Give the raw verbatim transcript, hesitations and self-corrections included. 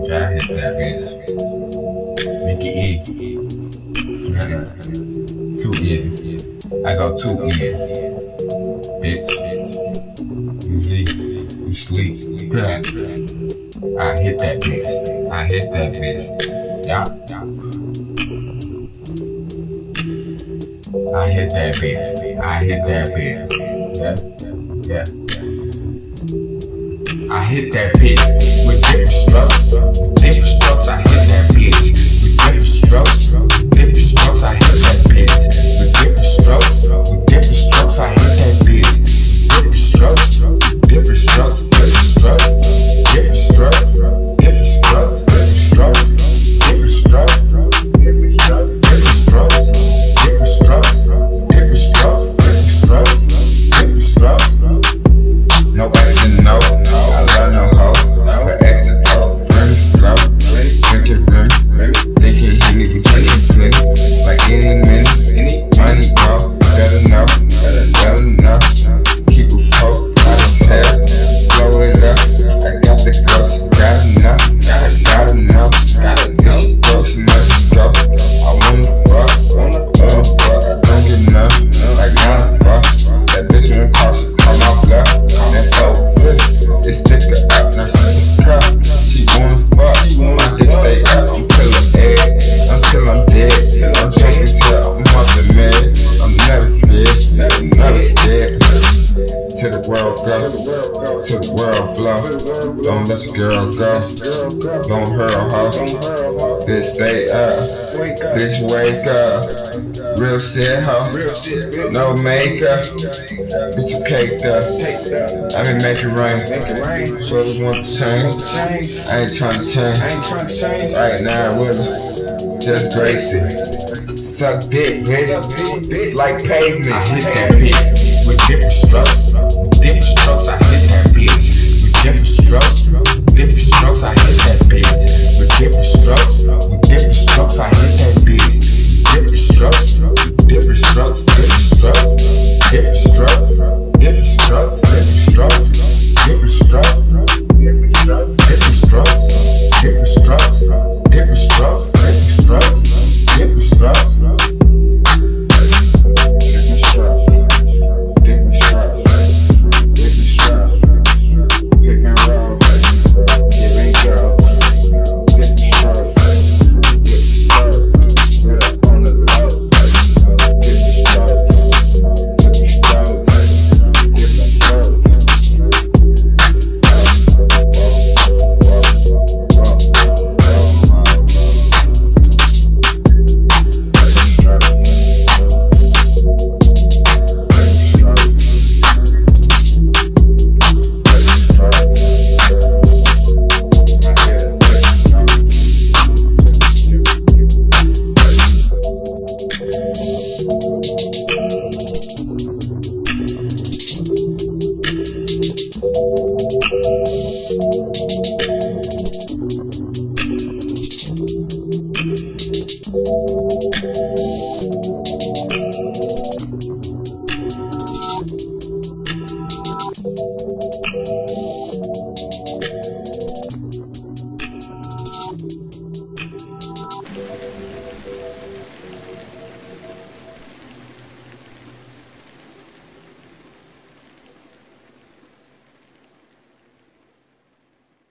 Yeah, I hit that bitch. Mickey E. Two in. I go two in. Bitch. You see? You sleep. Yeah. I hit that bitch. I hit that bitch. Yeah. I hit that bitch. I hit that bitch. Yeah. Yeah. I hit that bitch with different strokes. Different strokes, I hit that bitch with different strokes. Different strokes, I hit that bitch with different strokes. With different strokes, I hit that bitch. Different strokes, different strokes, different strokes, different strokes, different strokes, different strokes, different strokes, different strokes, different strokes, different strokes, different strokes, different strokes, different strokes. No action, no. I love no hoe. Her ex is old. Remy slow. Drinking Remy. Thinking he need to drink it plenty. Like any minute. Money go. Better know. Better know. Keep a poke. I don't tell. Slow it up. I got the ghost. Gotta know. I gotta know. If she go, she must go. I wanna fuck. Wanna fuck. I don't get enough. Like wanna fuck. That bitch wanna call. She call my bluff. That so good. It's stick her up. Now she's cup. She wanna fuck. My dick stay up until I'm dead. Until I'm dead. I'm drunk as hell. I'm off the med. I'm never scared. Never scared. Till the world go. Till the world blow. Don't let your girl go. Don't hurt her hoe. Bitch stay up. Bitch wake up. Real shit, ho. No makeup. Bitch, you caked up. I been making rain. Shorty want to change. I ain't tryna change. Right now, with her. Just grace it. Suck dick, bitch. It's like pavement. I hit that bitch with different strokes. With different strokes, I hit that bitch with different strokes. Different strokes, I hit